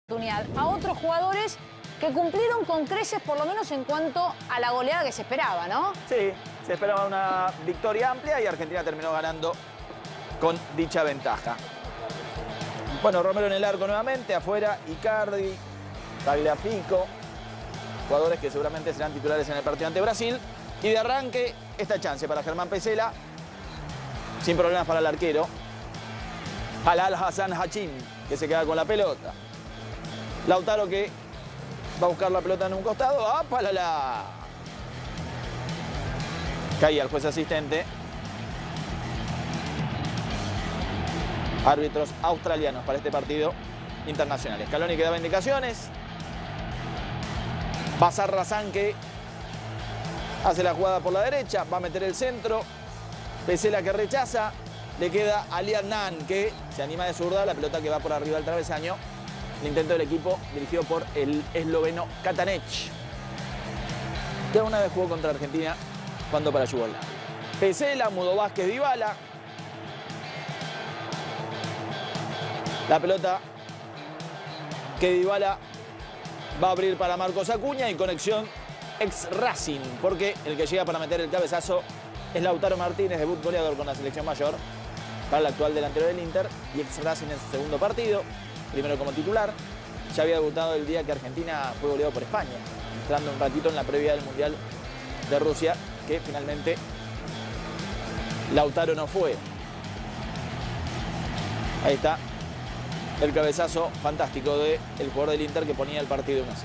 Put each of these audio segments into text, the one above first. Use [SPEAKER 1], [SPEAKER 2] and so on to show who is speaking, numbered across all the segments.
[SPEAKER 1] oportunidad a otros jugadores que cumplieron con creces, por lo menos en cuanto a la goleada que se esperaba, ¿no?
[SPEAKER 2] Sí, se esperaba una victoria amplia y Argentina terminó ganando con dicha ventaja. Bueno, Romero en el arco nuevamente, afuera Icardi, Tagliafico, jugadores que seguramente serán titulares en el partido ante Brasil. Y de arranque, esta chance para Germán Pesela, sin problemas para el arquero. Halal Hassan Hachim, que se queda con la pelota. Lautaro que va a buscar la pelota en un costado. ¡Apalala! Caía el juez asistente. Árbitros australianos para este partido internacional. Scaloni que daba indicaciones. Bazar Razán que hace la jugada por la derecha. Va a meter el centro. Pesela que rechaza. Le queda a Liadnan que se anima de zurda. La pelota que va por arriba del travesaño. El intento del equipo dirigido por el esloveno Katanec, que una vez jugó contra Argentina jugando para Yugoslavia. Pesela, Mudo Vázquez, Dybala. La pelota que Dybala va a abrir para Marcos Acuña y conexión ex-Racing, porque el que llega para meter el cabezazo es Lautaro Martínez, debut goleador con la selección mayor para el actual delantero del Inter y ex-Racing en su segundo partido. Primero como titular, ya había debutado el día que Argentina fue goleado por España, entrando un ratito en la previa del Mundial de Rusia, que finalmente Lautaro no fue. Ahí está el cabezazo fantástico del jugador del Inter que ponía el partido 1-0.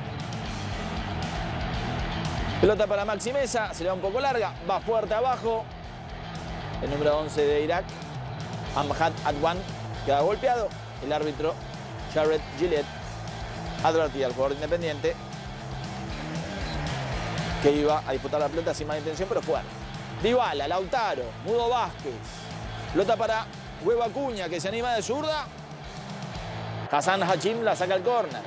[SPEAKER 2] Pelota para Maxi Meza, se le va un poco larga, va fuerte abajo. El número 11 de Irak, Amjad Adwan, queda golpeado. El árbitro Jared Gillett advertía al jugador independiente que iba a disputar la pelota sin mala intención, pero fuera. Dybala, Lautaro, Mudo Vázquez. Pelota para Huevo Acuña, que se anima de zurda. Hassan Hachim la saca al córner.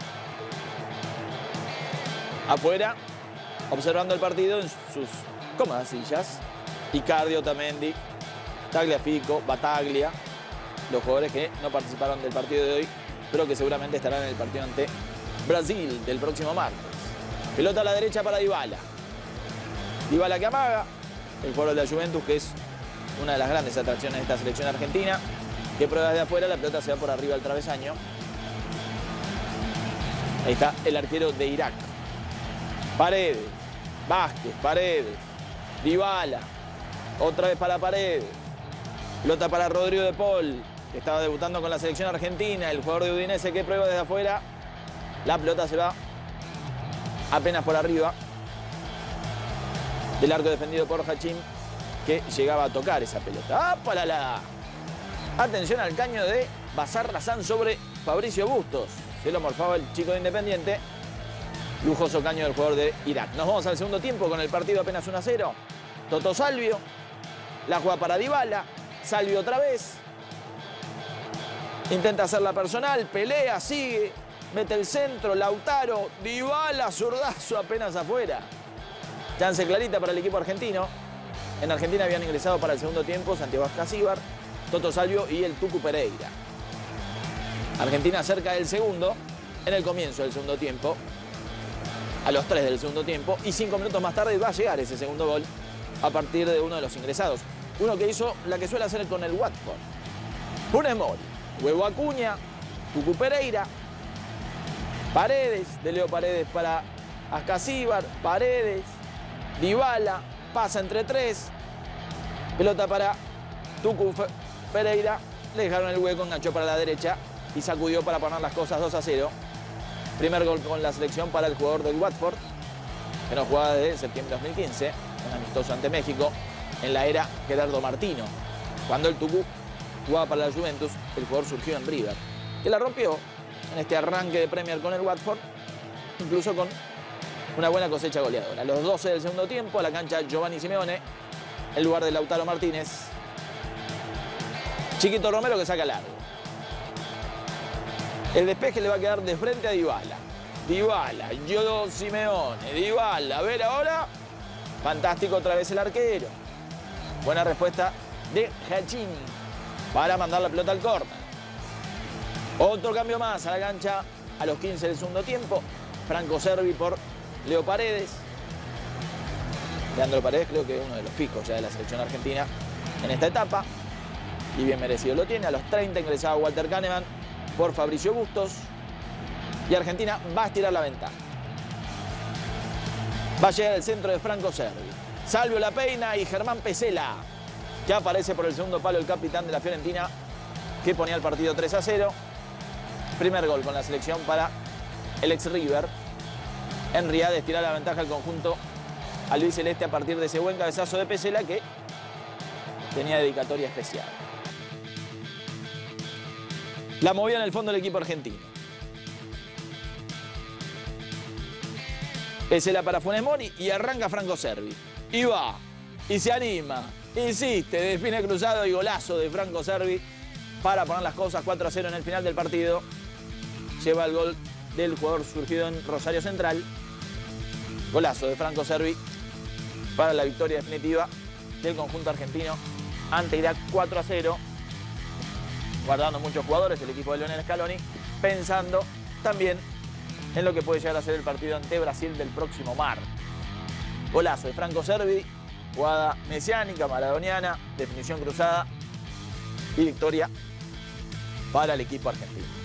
[SPEAKER 2] Afuera, observando el partido en sus cómodas sillas. Icardi, Otamendi, Tagliafico, Bataglia. Los jugadores que no participaron del partido de hoy, pero que seguramente estarán en el partido ante Brasil del próximo martes. Pelota a la derecha para Dybala. Dybala que amaga. El jugador de la Juventus, que es una de las grandes atracciones de esta selección argentina, que prueba desde afuera, la pelota se va por arriba del travesaño. Ahí está el arquero de Irak. Paredes, Vázquez, Paredes, Dybala. Otra vez para Paredes. Pelota para Rodrigo de Paul, que estaba debutando con la selección argentina. El jugador de Udinese que prueba desde afuera. La pelota se va apenas por arriba del arco defendido por Hachim, que llegaba a tocar esa pelota. ¡Apalala! Atención al caño de Bazar Razán sobre Fabricio Bustos. Se lo morfaba el chico de Independiente. Lujoso caño del jugador de Irak. Nos vamos al segundo tiempo con el partido apenas 1-0. Toto Salvio. La juega para Dybala. Salvio otra vez. Intenta hacerla personal. Pelea, sigue. Mete el centro. Lautaro. Dybala. Zurdazo apenas afuera. Chance clarita para el equipo argentino. En Argentina habían ingresado para el segundo tiempo Santiago Ascasíbar, Toto Salvio y el Tucu Pereira. Argentina cerca del segundo. En el comienzo del segundo tiempo. A los 3 del segundo tiempo. Y 5 minutos más tarde va a llegar ese segundo gol a partir de uno de los ingresados. Uno que hizo la que suele hacer con el Watford. Funes Mori, Huevo Acuña, Tucu Pereira, Paredes, de Leo Paredes para Ascasíbar, Paredes, Dybala, pasa entre 3, pelota para Tucu Pereira, le dejaron el hueco, enganchó para la derecha y sacudió para poner las cosas 2-0. Primer gol con la selección para el jugador del Watford, que no jugaba desde septiembre de 2015, un amistoso ante México, en la era Gerardo Martino. Cuando el Tucu jugaba para la Juventus, el jugador surgió en River, que la rompió en este arranque de Premier con el Watford, incluso con una buena cosecha goleadora. A los 12 del segundo tiempo, a la cancha Giovanni Simeone, en lugar de Lautaro Martínez. Chiquito Romero que saca largo. El despeje le va a quedar de frente a Dybala. Dybala, Yodo Simeone, Dybala. A ver ahora. Fantástico otra vez el arquero. Buena respuesta de Hachim para mandar la pelota al córner. Otro cambio más a la cancha a los 15 del segundo tiempo. Franco Cervi por Leo Paredes. Leandro Paredes creo que es uno de los fijos ya de la selección argentina en esta etapa. Y bien merecido lo tiene. A los 30 ingresaba Walter Kahneman por Fabricio Bustos. Y Argentina va a estirar la ventaja. Va a llegar el centro de Franco Cervi. Salvio La Peina y Germán Pesela, que aparece por el segundo palo el capitán de la Fiorentina, que ponía el partido 3-0. Primer gol con la selección para el ex River. En Riyadh estira la ventaja al conjunto albiceleste a partir de ese buen cabezazo de Pesela que tenía dedicatoria especial. La movía en el fondo el equipo argentino. Pesela para Funes Mori y arranca Franco Cervi. Y va, y se anima, insiste, define cruzado y golazo de Franco Cervi para poner las cosas 4-0 en el final del partido. Lleva el gol del jugador surgido en Rosario Central. Golazo de Franco Cervi para la victoria definitiva del conjunto argentino ante Irak 4-0. Guardando muchos jugadores el equipo de Lionel Scaloni, pensando también en lo que puede llegar a ser el partido ante Brasil del próximo martes. Golazo de Franco Cervi, jugada mesiánica, maradoniana, definición cruzada y victoria para el equipo argentino.